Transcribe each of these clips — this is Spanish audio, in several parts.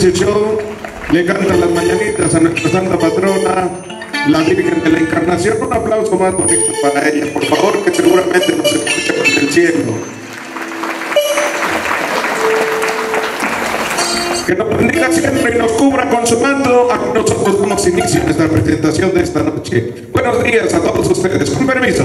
Campeche Show le canta las mañanitas a nuestra santa patrona, la Virgen de la Encarnación. Un aplauso más bonito para ella, por favor, que seguramente nos escucha desde el cielo. Que nos bendiga siempre y nos cubra con su manto. Aquí nosotros damos inicio a nuestra presentación de esta noche. Buenos días a todos ustedes, con permiso.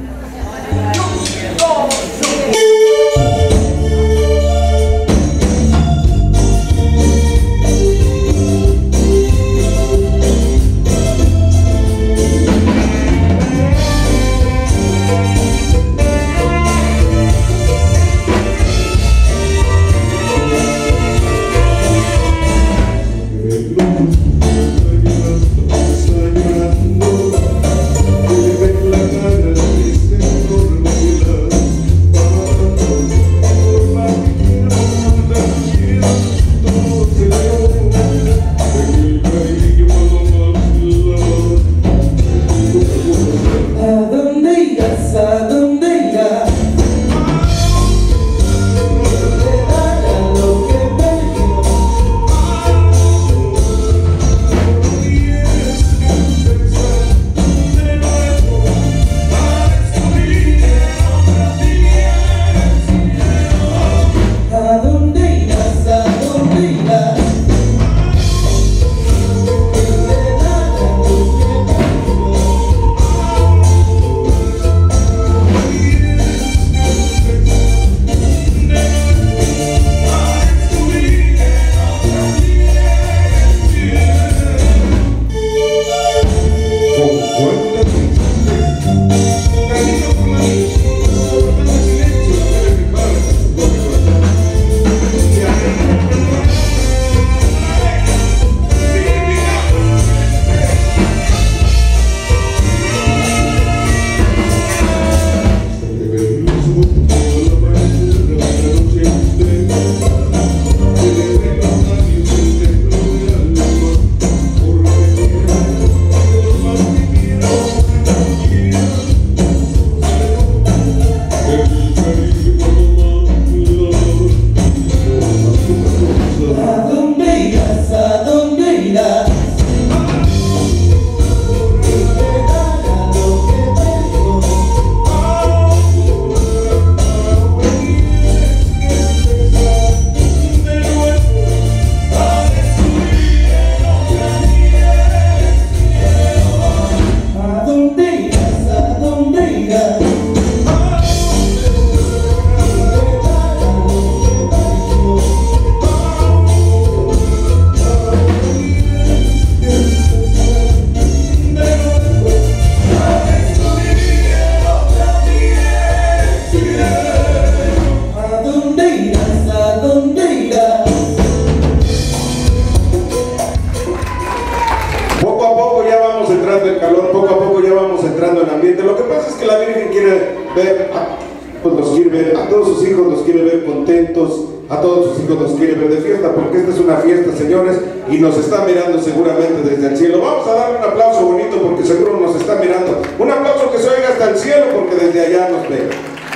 A todos sus hijos los quiere ver de fiesta, porque esta es una fiesta, señores, y nos están mirando seguramente desde el cielo. Vamos a darle un aplauso bonito porque seguro nos están mirando. Un aplauso que se oiga hasta el cielo porque desde allá nos ven.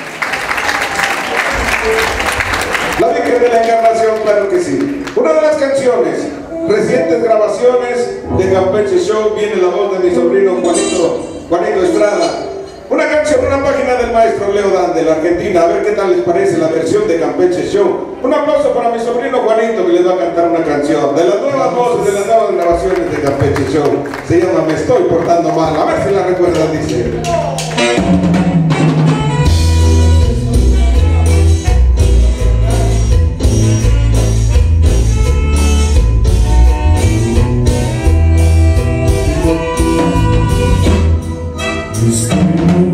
La Virgen de la Encarnación, claro que sí. Una de las canciones, recientes grabaciones de Campeche Show, viene la voz de mi sobrino Juanito Estrada. Una canción, una página del maestro Leo Dan de la Argentina. A ver qué tal les parece la versión de Campeche Show. Un aplauso para mi sobrino Juanito, que les va a cantar una canción de las nuevas voces, de las nuevas grabaciones de Campeche Show. Se llama Me Estoy Portando Mal. A ver si la recuerdan, dice. Estoy